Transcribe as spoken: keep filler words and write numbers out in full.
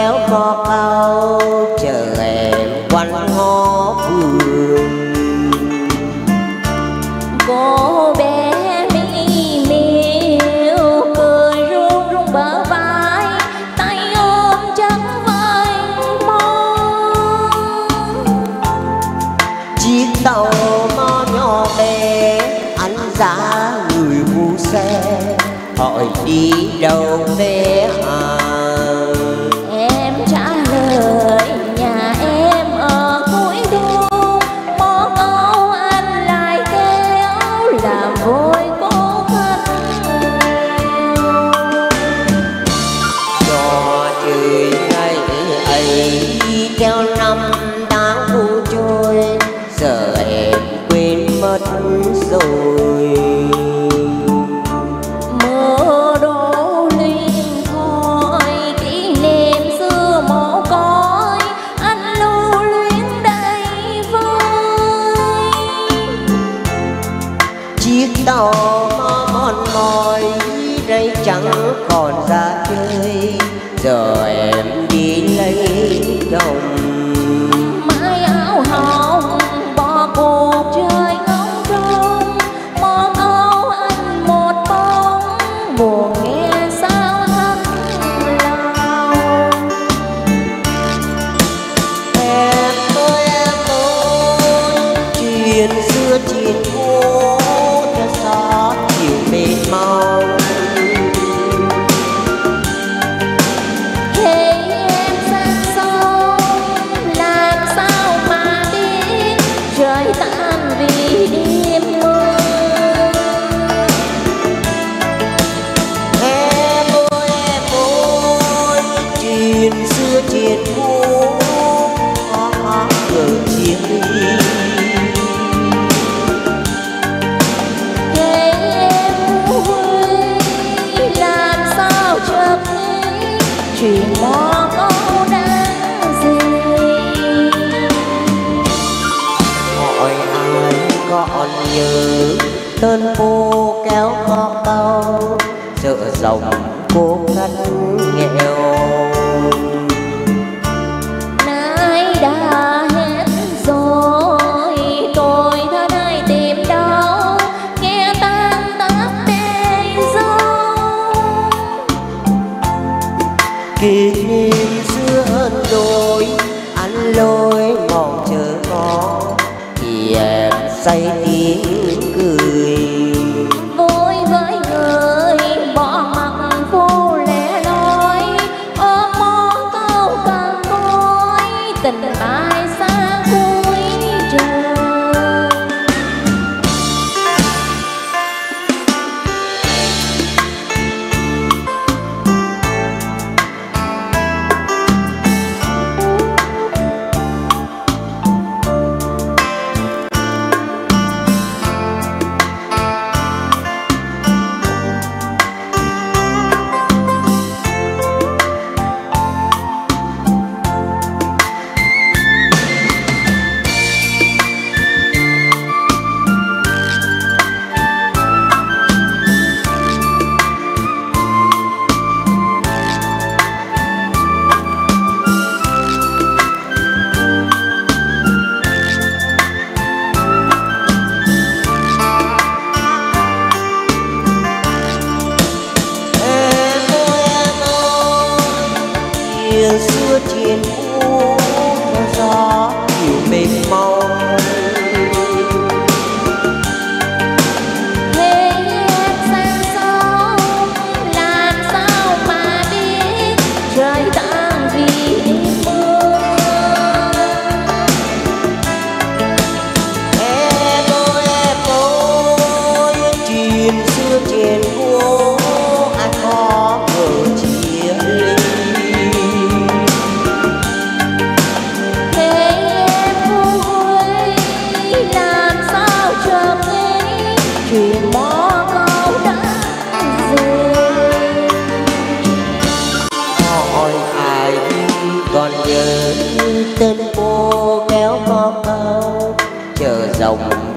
kéo mò cao chờ em quanh ngõ vườn. Cô bé mi miêu cười run run bờ vai, tay ôm chắc vành mong. Chiếc tàu mò nhỏ bé anh ra người phụ xe hỏi đi đâu bé à. Em trả lời nhà em ở cuối thôn, mò câu anh lại kéo làm vội cô khách nghèo. Trò chơi ngày ấy theo năm tháng vui trôi, giờ em quên mất rồi. Mơ đổ linh thôi kỷ niệm xưa mồ côi, anh lưu luyến đây với. Chiếc tàu mò mòn mỏi đây chẳng còn ra chơi, giờ em đi lấy chồng. Mái áo hồng bỏ cuộc chơi ngóng trông, mò câu anh một bóng buồn nghe sao thắt lòng. Em ơi em ơi chuyện xưa chuyện cũ theo gió chiều mệt mong. Thế em sang sông làm sao mà biết trời tan vì đêm mưa. Em ơi em ơi chuyện xưa chuyện cũ có có người chia ly. Thế em vui làm sao chợt nghĩ chuyện mò câu đáng gì. Hỏi ai còn nhớ tên cô kéo có bao chợ dòng cô khách nghèo. Nay đã hết rồi tôi thân ai tìm đâu, nghe tan tác đêm dâu. Kỷ niệm xưa ơn đôi anh lối mong chờ ngó thì em say tiếng cười. Vui với người bỏ mặc vô lẻ loi, ôm mó câu càng côi tình ai xa cuối trời. Chuyện xưa chuyện cũ theo gió chiều mệt mong. Thế em sang sông làm sao mà biết trời tan vì đêm mưa. Em ơi em ơi chuyện xưa chuyện cũ ai có người chia ly. Thế em vui làm sao chợt nghĩ chuyện mò câu đáng gì. Hỏi ai còn nhớ tên cô kéo mò câu chờ dòng